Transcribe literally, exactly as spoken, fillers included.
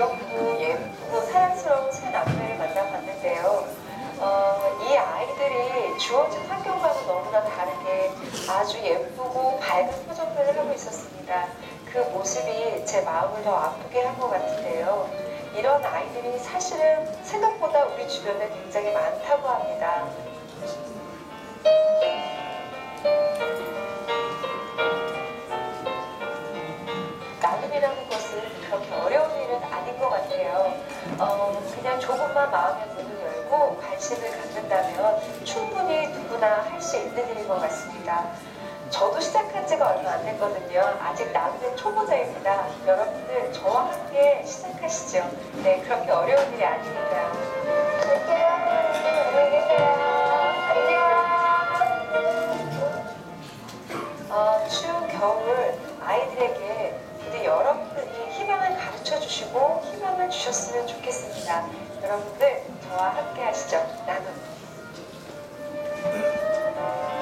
귀엽고 예쁘고 사랑스러운 새 남매를 만나봤는데요. 어, 이 아이들이 주어진 환경과는 너무나 다르게 아주 예쁘고 밝은 표정들을 하고 있었습니다. 그 모습이 제 마음을 더 아프게 한 것 같은데요. 이런 아이들이 사실은 생각보다 우리 주변에 굉장히 많다고 합니다. 나눔이라는 것은 그렇게 어려운 일은 아닌 것 같아요. 어, 그냥 조금만 마음의 문을 열고 관심을 갖는다면 충분히 누구나 할 수 있는 일인 것 같습니다. 저도 시작한 지가 얼마 안 됐거든요. 아직 나눔의 초보자입니다. 여러분들 저와 함께 시작하시죠. 네, 그렇게 어려운 일이 아니니까요. 갈게요. 안녕히 계세요. 안녕. 어, 추운 겨울 아이들에게 부디 여러분들이 희망을 가르쳐 주시고 희망을 주셨으면 좋겠습니다. 여러분들 저와 함께 하시죠. 나눔.